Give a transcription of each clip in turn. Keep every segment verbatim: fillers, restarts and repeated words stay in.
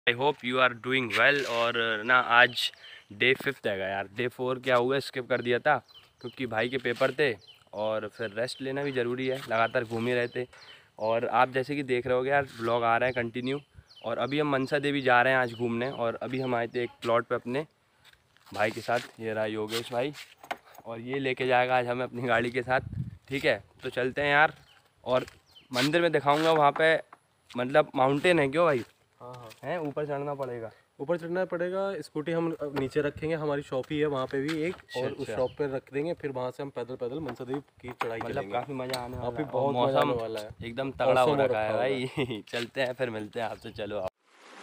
I hope you are doing well. और ना आज डे फिफ्थ है यार, डे फोर क्या हुआ स्किप कर दिया था क्योंकि भाई के पेपर थे और फिर रेस्ट लेना भी ज़रूरी है, लगातार घूम ही रहे थे। और आप जैसे कि देख रहे होगे यार ब्लॉग आ रहा है कंटिन्यू। और अभी हम मनसा देवी जा रहे हैं आज घूमने, और अभी हम आए थे एक प्लॉट पे अपने भाई के साथ। ये रहा योगेश भाई, और ये लेके जाएगा आज हमें अपनी गाड़ी के साथ। ठीक है, तो चलते हैं यार। और मंदिर में दिखाऊंगा वहाँ पे, मतलब माउंटेन है क्यों भाई? हाँ हाँ हैं, ऊपर चढ़ना पड़ेगा। ऊपर चढ़ना पड़ेगा। स्कूटी हम नीचे रखेंगे, हमारी शॉप ही है वहाँ पे भी एक, अच्छा, और उस अच्छा। शॉप पे रख देंगे। फिर वहाँ से हम पैदल पैदल मनसा देवी की चढ़ाई मतलब करेंगे। काफ़ी मज़ा आने वाला काफी है, बहुत मजा आने वाला है, एकदम तगड़ा हो मौसम हो रखा है रखा भाई। चलते हैं फिर मिलते हैं आपसे, चलो आप।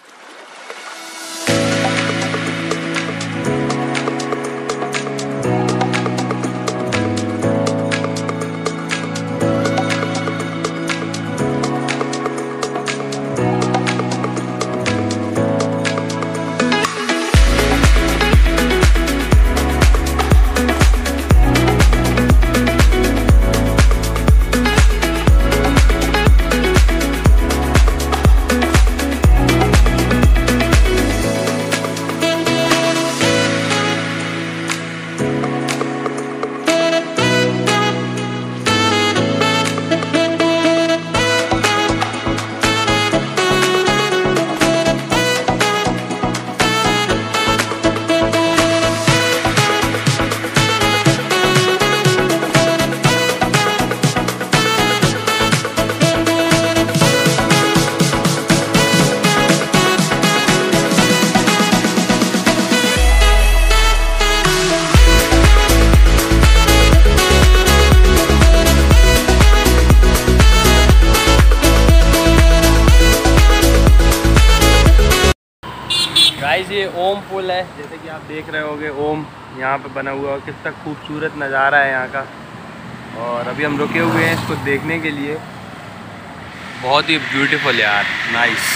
गाइस ये ओम पुल है, जैसे कि आप देख रहे होगे ओम यहाँ पे बना हुआ है। कितना खूबसूरत नज़ारा है यहाँ का। और अभी हम रुके हुए हैं इसको देखने के लिए। बहुत ही ब्यूटीफुल यार, नाइस।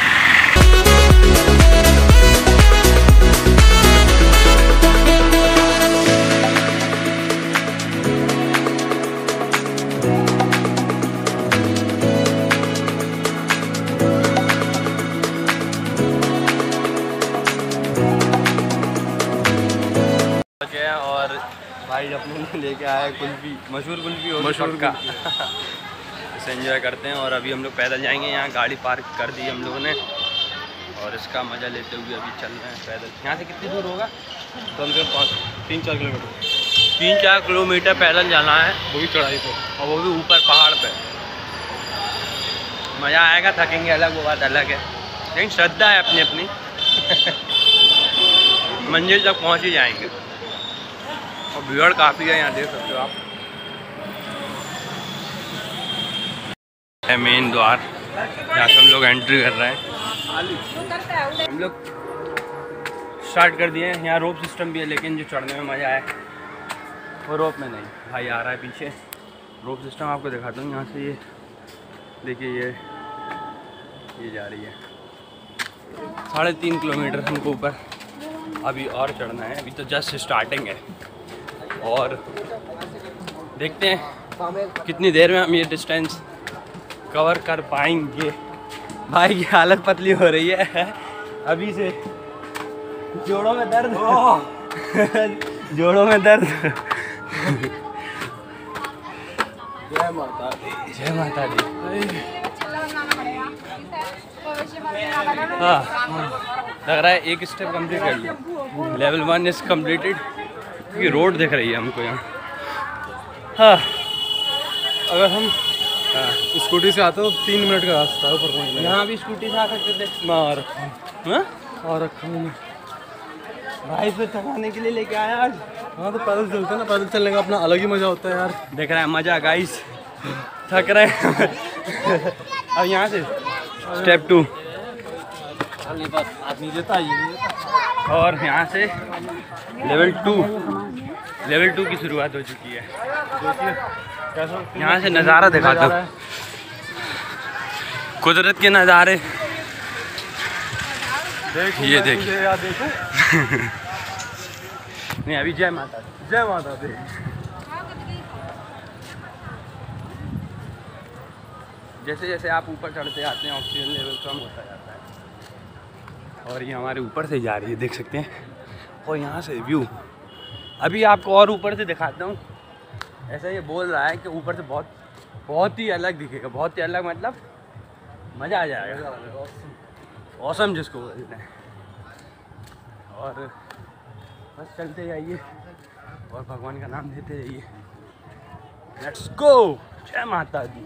और भाई अपने लिए लेके आया कुल्फी, मशहूर कुल्फी होगी मशहूर का। इसे एंजॉय करते हैं। और अभी हम लोग पैदल जाएंगे, यहाँ गाड़ी पार्क कर दी हम लोगों ने, और इसका मज़ा लेते हुए अभी चल रहे हैं पैदल। यहाँ से कितनी दूर होगा? कम से कम पाँच तीन चार किलोमीटर तीन चार किलोमीटर पैदल जाना है, वो भी चढ़ाई पे, और वो भी ऊपर पहाड़ पे। मज़ा आएगा, थकेंगे अलग, वो बात अलग है, लेकिन श्रद्धा है अपनी अपनी। मंजिल तक पहुँच ही जाएंगे। और भीड़ काफ़ी है यहाँ, देख सकते हो आप। है मेन द्वार, यहाँ से हम लोग एंट्री कर रहे हैं। हम लोग स्टार्ट कर दिए हैं। यहाँ रोप सिस्टम भी है, लेकिन जो चढ़ने में मज़ा आए वो रोप में नहीं। भाई आ रहा है पीछे, रोप सिस्टम आपको दिखाता हूँ। यहाँ से ये देखिए, ये ये जा रही है साढ़े तीन किलोमीटर हमको ऊपर अभी और चढ़ना है। अभी तो जस्ट स्टार्टिंग है, और देखते हैं कितनी देर में हम ये डिस्टेंस कवर कर पाएंगे। भाई की हालत पतली हो रही है अभी से, जोड़ों में दर्द। जोड़ों में दर्द। जय माता दी, जय माता दी। हाँ, लग रहा है एक स्टेप कंप्लीट कर लिया। Level one is completed. ये रोड दिख रही है हमको यहाँ। हाँ, अगर हम हाँ, स्कूटी से आते तो तीन मिनट का रास्ता है ऊपर पहुँचने का। यहाँ भी स्कूटी से आ सकते थे। मैं आ रखा हूँ, हाँ? आ रखा हूँ मैं। भाई पे थकाने के लिए लेके आया आज। हाँ तो पैदल चलते हैं ना, पैदल चलने का अपना अलग ही मज़ा होता है यार। देख रहा है मज़ा गाइस, थक रहे हैं। अब यहाँ से स्टेप टू, और यहाँ से लेवल टू लेवल टू की शुरुआत हो चुकी है। यहाँ से नज़ारा दिखाता हूँ, कुदरत के नज़ारे। ये देखिए नहीं, अभी जय माता दी, जय माता दी। जैसे जैसे आप ऊपर चढ़ते आते हैं ऑक्सीजन लेवल कम होता जाता है। और ये हमारे ऊपर से जा रही है, देख सकते हैं। और यहाँ से व्यू अभी आपको और ऊपर से दिखाता हूँ। ऐसा ये बोल रहा है कि ऊपर से बहुत बहुत ही अलग दिखेगा, बहुत ही अलग मतलब मज़ा आ जाएगा, औसम जिसको बोलते हैं। और बस चलते जाइए और भगवान का नाम लेते जाइए। लेट्स गो, जय माता दी।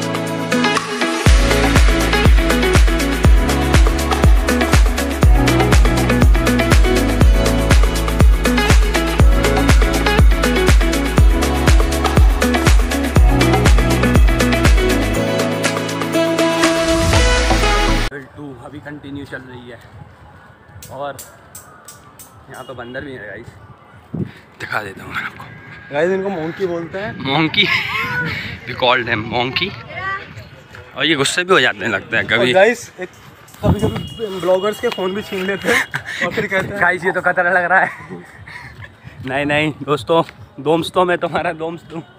टू अभी कंटिन्यू चल रही है और यहाँ पे बंदर भी है गाइस, दिखा देता हूँ मैं आपको। गाइस इनको मोंकी बोलते हैं, monkey we called him monkey. और ये गुस्से भी हो जाते हैं लगता है कभी। गाइस कभी कभी ब्लॉगर्स के फ़ोन भी छीन लेते हैं और फिर कहते हैं गाइस ये तो खतरा लग रहा है। नहीं नहीं दोस्तों, दोस्तों में तुम्हारा दोस्त हूँ।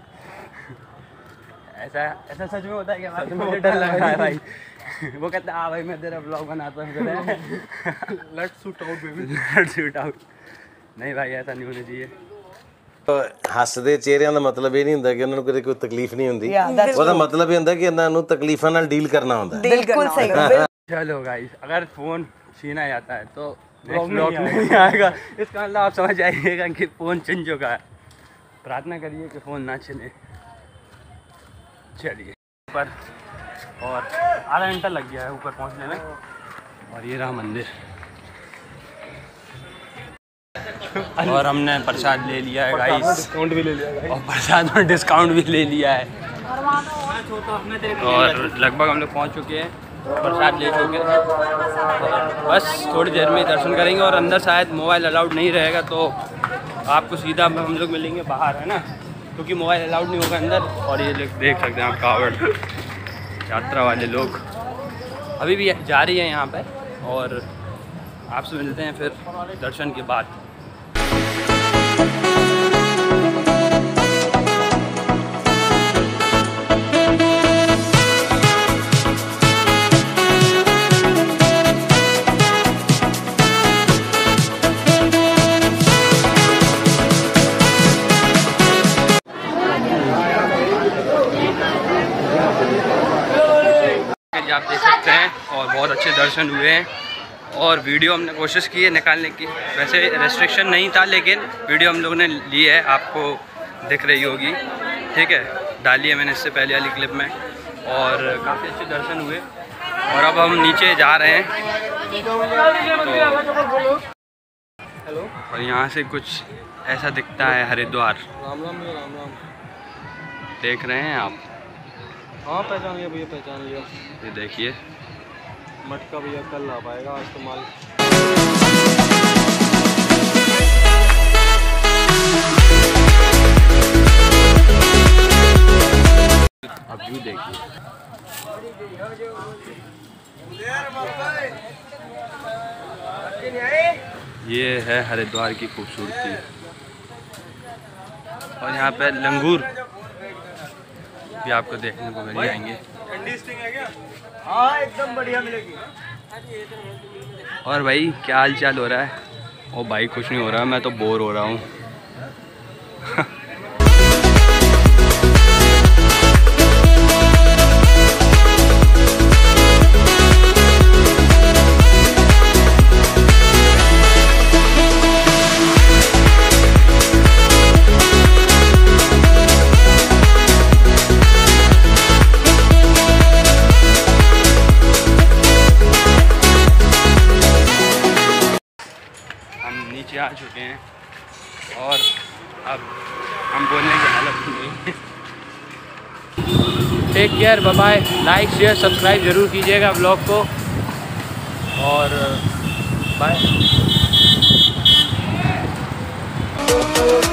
ऐसा ऐसा सच में होता है क्या? सच में मुझे होता डर लग रहा है है भाई। वो कहता है हाँ भाई मैं तेरा ब्लॉग बनाता हूँ। Let's shoot out baby, let's shoot out. नहीं भाई ऐसा नहीं होना चाहिए। ਹੱਸਦੇ ਚਿਹਰਿਆਂ ਦਾ ਮਤਲਬ ਇਹ ਨਹੀਂ ਹੁੰਦਾ ਕਿ ਉਹਨਾਂ ਨੂੰ ਕਦੇ ਕੋਈ ਤਕਲੀਫ ਨਹੀਂ ਹੁੰਦੀ। ਉਹਦਾ ਮਤਲਬ ਇਹ ਹੁੰਦਾ ਕਿ ਇਹਨਾਂ ਨੂੰ ਤਕਲੀਫਾਂ ਨਾਲ ਡੀਲ ਕਰਨਾ ਹੁੰਦਾ। बिल्कुल सही। चलो गाइस, अगर फ़ोन छीना जाता है तो नेक्स्ट ब्लॉग में नहीं आएगा। इसका मतलब आप समझ आइएगा कि फ़ोन छिन चुका है। प्रार्थना करिए कि फ़ोन ना छिने। चलिए ऊपर, और आधा घंटा लग गया है ऊपर पहुंचने में। और ये रहा मंदिर, और हमने प्रसाद ले लिया है गाइस, डिस्काउंट भी ले लिया गाइस, और प्रसाद में डिस्काउंट भी ले लिया है। और लगभग हम लोग पहुँच चुके हैं, प्रसाद ले चुके हैं। और बस थोड़ी देर में दर्शन करेंगे। और अंदर शायद मोबाइल अलाउड नहीं रहेगा, तो आपको सीधा हम लोग मिलेंगे बाहर, है ना, क्योंकि मोबाइल अलाउड नहीं होगा अंदर। और ये लोग देख सकते हैं आप, कावड़ यात्रा वाले लोग अभी भी जा रही है यहाँ पे। और आपसे मिलते हैं फिर दर्शन के बाद। आप देख सकते हैं और बहुत अच्छे दर्शन हुए हैं। और वीडियो हमने कोशिश की है निकालने की, वैसे रेस्ट्रिक्शन नहीं था, लेकिन वीडियो हम लोगों ने ली है, आपको दिख रही होगी, ठीक है, डाली है मैंने इससे पहले वाली क्लिप में। और काफ़ी अच्छे दर्शन हुए। और अब हम नीचे जा रहे हैं तो, और यहाँ से कुछ ऐसा दिखता है हरिद्वार। राम राम भैया, राम राम। देख रहे हैं आप? हाँ पहचान लिया भैया, पहचान लिया। ये देखिए मटका भैया कल आ पाएगा, आज तो माल। अब व्यू देखिए, ये है हरिद्वार की खूबसूरती। और यहाँ पे लंगूर भी आपको देखने को मिल जाएंगे। हाँ एकदम बढ़िया मिलेगी। और भाई क्या हाल चाल हो रहा है? ओ भाई कुछ नहीं हो रहा, मैं तो बोर हो रहा हूँ। नीचे आ चुके हैं और अब हम बोलने की हालत नहीं। Take care, bye bye. Like share subscribe ज़रूर कीजिएगा ब्लॉग को, और बाय।